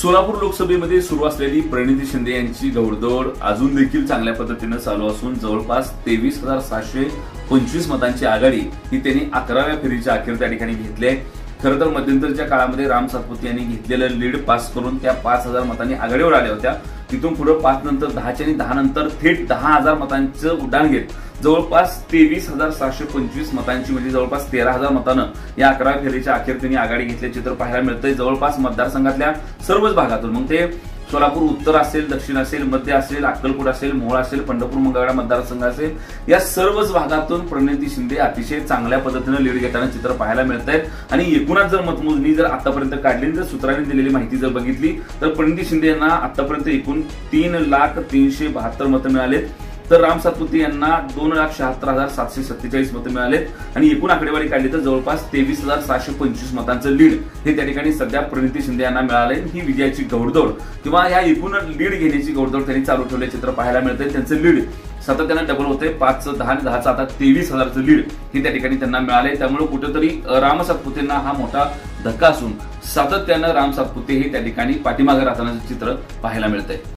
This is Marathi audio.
सोलापूर लोकसभेमध्ये सुरू असलेली प्रणिती शिंदे यांची घोडदौड अजून देखील चांगल्या पद्धतीने चालू असून जवळपास 23,725 मतांची आघाडी ही त्यांनी 11व्या फेरीच्या अखेर त्या ठिकाणी घेतली आहे। खरं तर मध्यंतरच्या काळामध्ये राम सातपुते यांनी घेतलेलं लीड पास करून त्या 5,000 मतांनी आघाडीवर आल्या होत्या। तिथून पुढे 5 नंतर 10च्या आणि 10 नंतर थेट 10,000 मतांचं उड्डाण घेत जवळपास 23,725 मतांची म्हणजे जवळपास 13,000 मतांना या 11व्या फेरीच्या अखेर त्यांनी आघाडी घेतल्याचे चित्र पाहायला मिळतंय। जवळपास मतदारसंघातल्या सर्वच भागातून मग ते सोलापूर उत्तर असेल, दक्षिण असेल, मध्य असेल, अक्कलकोट असेल, मोहोळ असेल, पंढरपूर मंगळवेढा मतदारसंघ असेल, या सर्वच भागातून प्रणिती शिंदे अतिशय चांगल्या पद्धतीने लीड घेताना चित्र पाहायला मिळतंय। आणि एकूणच जर मतमोजणी जर आतापर्यंत काढली, जर सूत्रांनी दिलेली माहिती जर बघितली तर प्रणिती शिंदे यांना आतापर्यंत एकूण 3,03,72 मतं मिळालेत, तर राम सातपुते यांना 2,76,747 मतं मिळालेत आणि एकूण आकडेवारी काढली तर जवळपास 23,725 मतांचं लीड हे त्या ठिकाणी सध्या प्रणिती शिंदे यांना मिळालंय। ही विजयाची घोडदौड किंवा या एकूण लीड घेण्याची घोडदौड त्यांनी चालू ठेवले चित्र पाहायला मिळतंय। त्यांचं लीड सातत्याने डबल होते, 5, 10 आणि 10चं आता 23,000चं लीड हे त्या ठिकाणी त्यांना मिळालंय। त्यामुळे कुठेतरी राम सातपुतेंना हा मोठा धक्का असून सातत्यानं राम सातपुते हे त्या ठिकाणी पाठीमागे राहतानाचं चित्र पाहायला मिळतंय।